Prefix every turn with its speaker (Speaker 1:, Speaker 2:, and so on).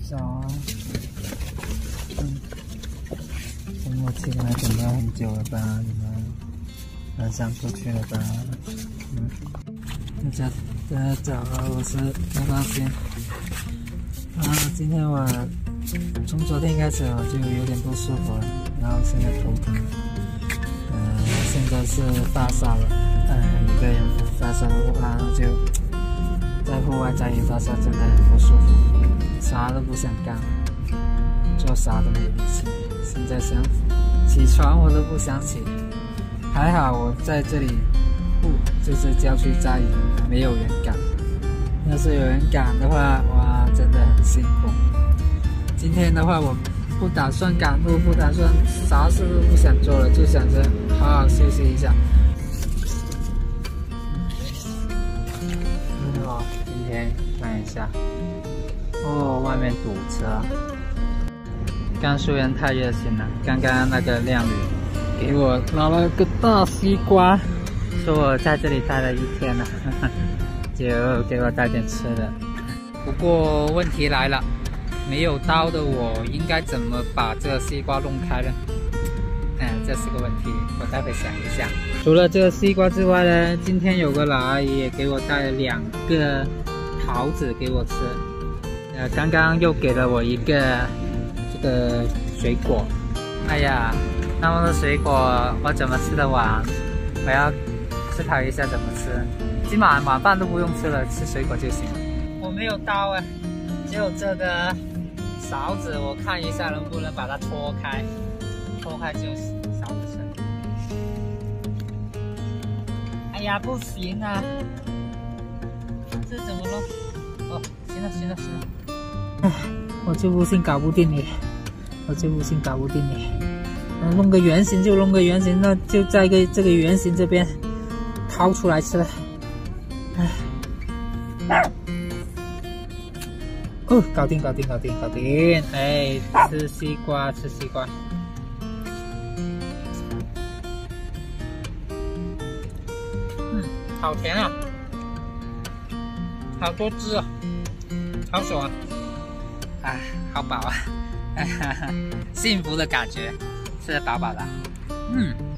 Speaker 1: 早啊，周末起来等到很久了吧？你们很想出去了吧？大家早啊，我是张大仙。今天我从昨天开始我就有点不舒服了，然后现在头疼。现在是发烧了，一个人发烧，然后就在户外再一发烧，真的很不舒服，啥都不想干，做啥都没力气。现在想起床我都不想起，还好我在这里，就是郊区寨没有人赶，要是有人赶的话，哇，真的很辛苦。今天的话我不打算赶路，不打算啥事都不想做了，就想着好好休息一下。今天看一下，外面堵车。甘肃人太热心了，刚刚那个靓女给我拿了个大西瓜，说我在这里待了1天了，就给我带点吃的。不过问题来了。没有刀的我应该怎么把这个西瓜弄开呢？这是个问题，我待会想一下。除了这个西瓜之外呢，今天有个老阿姨也给我带了2个桃子给我吃。刚刚又给了我一个这个水果。哎呀，那么多水果我怎么吃得完？我要思考一下怎么吃。今晚晚饭都不用吃了，吃水果就行了。我没有刀啊，只有这个勺子，我看一下能不能把它脱开，脱开就勺子吃。哎呀，不行啊，这怎么弄？行了。哎，我就不信搞不定你，弄个圆形就弄个圆形，那就在这个圆形这边掏出来吃了。搞定！哎，吃西瓜。好甜啊，好多汁啊，好爽啊！好饱啊，幸福的感觉，吃得饱饱的。